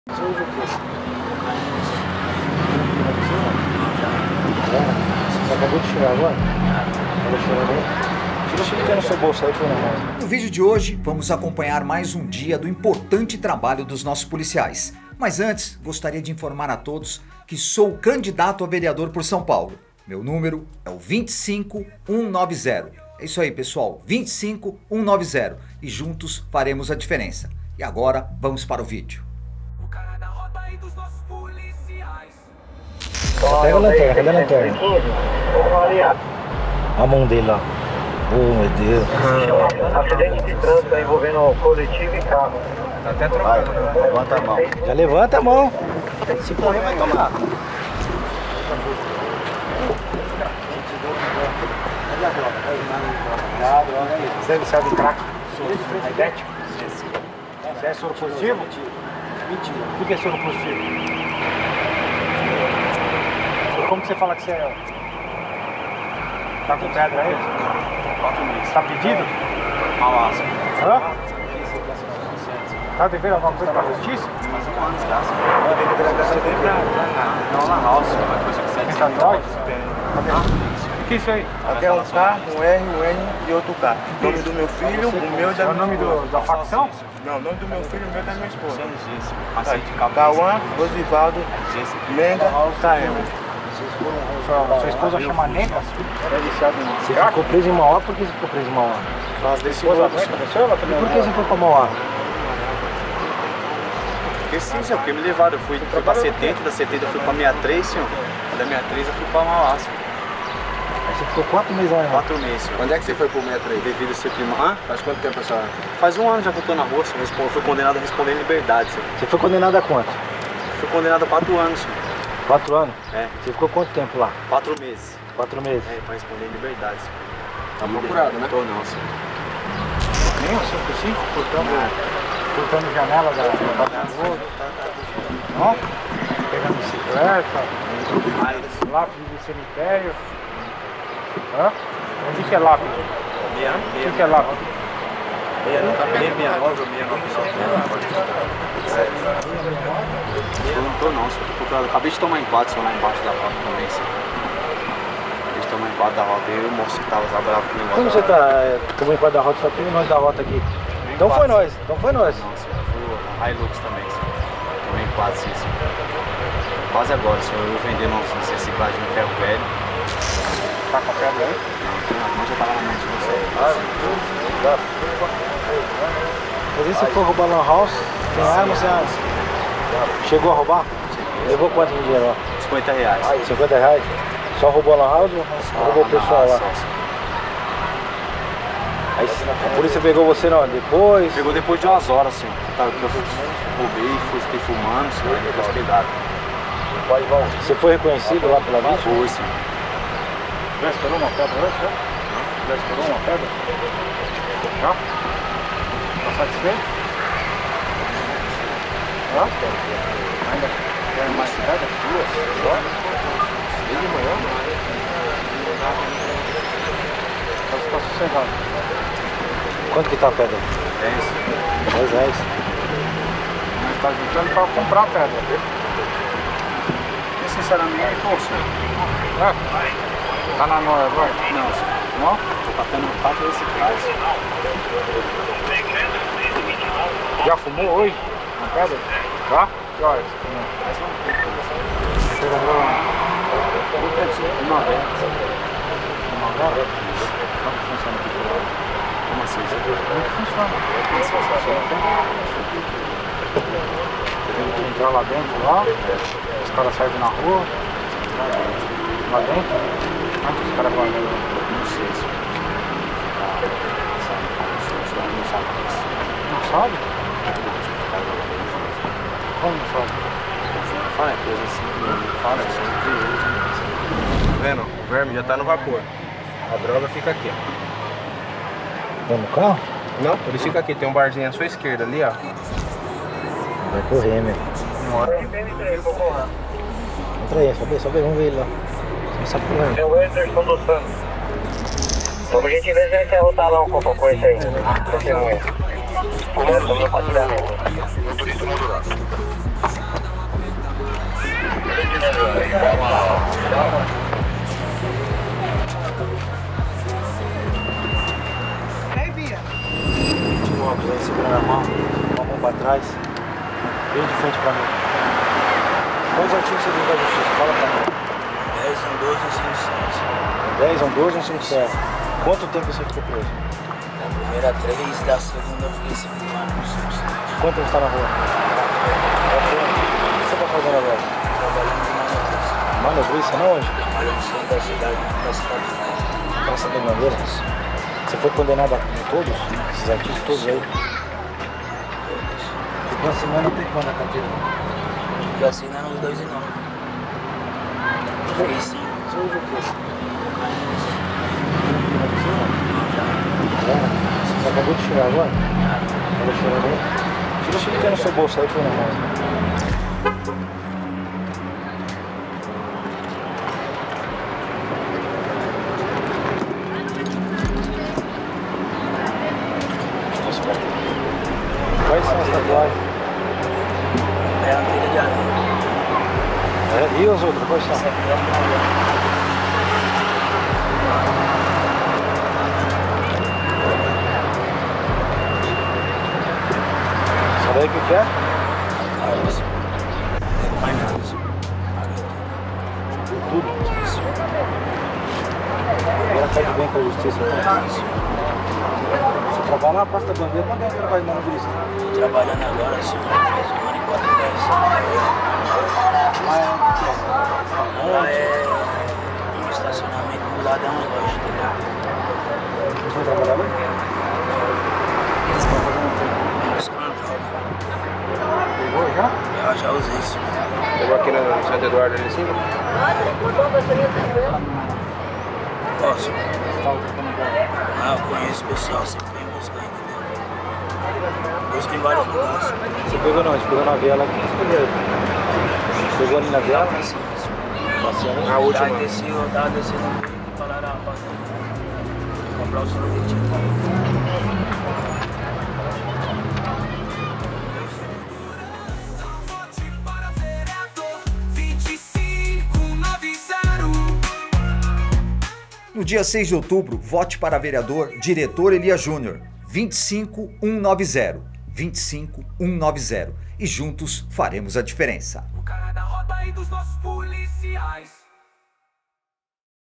Você usa o quê? Você acabou de chegar agora? Acabou de chegar agora? Tira o que tem no seu bolso aí, põe na mão. No vídeo de hoje, vamos acompanhar mais um dia do importante trabalho dos nossos policiais. Mas antes, gostaria de informar a todos que sou candidato a vereador por São Paulo. Meu número é o 25190. É isso aí, pessoal, 25190. E juntos faremos a diferença. E agora, vamos para o vídeo. Pega a lanterna, cadê a lanterna? A mão dele lá. Oh, meu Deus. Acidente de trânsito envolvendo coletivo e carro. Tá até trocando. Levanta a mão. Já levanta a mão. Se correr, vai tomar. Você é viciado em crack? É idético? Você é soro positivo? Mentira. O que é soro positivo? Como que você fala que você é? Tá com pedra aí? 4 meses. Tá pedido? Malásia. Hã? Tá devendo alguma coisa pra justiça? Faz um ano já. Não, na house. Tá doido? O que é isso aí? Aqui é um K, um R, um N e outro K. O nome do meu filho, o meu e da É o minha nome esposa. da facção? Não, o nome do meu filho, o meu e da minha esposa. Aceite Cauã, Rosivaldo, Menga, KM. Sua esposa chama Nenga? É viciado em Você ficou preso em Mauá? Por que você ficou preso em Mauá? Sua esposa aconteceu? Ela também Por que você foi pra Mauá? Porque sim, senhor, porque me levaram. Eu fui pra 70, da 70 eu fui pra 63, senhor. Da 63 eu fui pra Malásia. Aí você ficou 4 meses lá, né? 4 meses, senhor. Quando é que você foi pro metro aí? Devido a ser primo. Hã? Faz quanto tempo a senhora? Faz um ano já que eu tô na rua, senhor. Eu fui condenado a responder em liberdade, senhor. Você foi condenado a quanto? Fui condenado a 4 anos, senhor. 4 anos? É. Você ficou quanto tempo lá? 4 meses. 4 meses. É, pra responder em liberdade, senhor. Tá procurado, né? Tô não, senhor. Nem o 55, furtando janela da rua. Não? Pegando bicicleta, lápide de cemitério. Hã? O que é lápide? O que é lápide? 69 ou 69 só. Eu não tô não, senhor. Tô procurado. Acabei de tomar empate, senhor, lá embaixo da rota também, senhor. Acabei de tomar empate da rota. Eu e o moço que tava bravo comigo. Como você tá? Tomou enquadro da rota, só tem nós da rota aqui. Então foi nós, então foi nós. Não, senhor. Foi o Hilux também, senhor. Tomei empate, sim, senhor. Quase agora, senhor. Eu vendendo uns reciclagem no ferro velho. Tá com a pedra aí? Não, já tava na mão de vocês. Mas e se for roubar lan house, sem arma, sem arma? Chegou a roubar? Levou quanto de dinheiro lá? 50 reais. 50 reais? Só roubou a lan house ou roubou o pessoal lá? Aí a polícia pegou você não, depois? Pegou depois de umas horas, senhor. Que eu roubei, fiquei fumando, senhor. Aí depois pegaram. Você foi reconhecido lá pela vítima? Foi, senhor. Já estourou uma pedra hoje? Já estourou uma pedra? Já? Tá satisfeito? Hã? Ainda quer mais pedra? 2? Só? De manhã? Mas tá sossegado. Quanto que tá a pedra? 10. 10 reais. Mas tá juntando pra comprar pedra. Eu, sinceramente, tô, senhor. Tá na noia agora? Não, senhor. Não? Tô catando 4 reciclagens. Já fumou hoje? Na pedra? Já? Que horas? Faz um tempo. Você comprou Uma vez. uma hora? Como que funciona aqui por lá? Como assim, senhor? Como que funciona? Você tem que entrar lá dentro, lá, os caras saem na rua, lá dentro. Onde os caras vão? Não sei, senhor. Não sabe disso. Não sabe? Como não sabe? Fala coisa assim, não fala isso entre eles. Tá vendo? O verme já tá no vapor. A droga fica aqui, ó. Tá no carro? Não, ele fica aqui. Tem um barzinho à sua esquerda ali, ó. Vai correr, meu. Entra aí, sobe aí, vamos ver ele lá. Você não sabe correr. É o Anderson dos Santos. Por gentileza, esse é o talão com qualquer coisa aí. Comando, compartilhamento. Motorista modulado. Tira o óculos aí, segurando a mão, uma mão pra trás, bem de frente pra mim. Quantos artigos você viu da justiça? Fala pra mim. 10, 12, 157. 10, 12, 157. Quanto tempo você ficou preso? Da primeira 3, da segunda eu fiquei 5 anos, 157. Quanto tempo você tá na rua? O que você tá fazendo agora? Trabalhando de manutenção. Manobrista, não onde? Trabalhando no centro da cidade, na cidade de Praia. Praça da Bandeira? Você foi condenado a todos? Esses artigos todos aí? Ficou assinando até quando a carteira? Fiquei assinando os 2 e 9. Fiquei 5. Você usa o quê? Você acabou de tirar agora? Acabou de tirar agora? Tira o que tem no seu bolso aí, põe na mão. Quais são as tatuagens? É a antiga de areia. É, e as outras? Quais são? Essa aqui é uma areia. Essa daí o que é? Carlos. Não mais nada. Tudo. Agora faz bem com a justiça. Então. Você trabalha na Praça da Bandeira, quanto tempo você trabalha de manobrista? Estou trabalhando agora, senhor, faz 1 ano e 4 meses. Lá é um estacionamento, do lado é uma loja, entendeu? Você vai trabalhar lá? Você vai fazer um tempo? Vem buscar uma droga. Pegou já? Eu já usei isso. Pegou aqui no Santo Eduardo ali em cima? Posso? Você tá tentando agora? Ah, eu conheço o pessoal, sempre vem buscar, entendeu? Busca em vários lugares. Você pegou não? Você pegou na viela aqui? Você pegou? Pegou ali na viela? Passeando? A última. Eu tava descendo e falaram, rapaz, vou comprar o sorvete aqui. No dia 6 de outubro, vote para vereador Diretor Elias Júnior, 25190, 25190, e juntos faremos a diferença. O cara da roda e dos nossos policiais.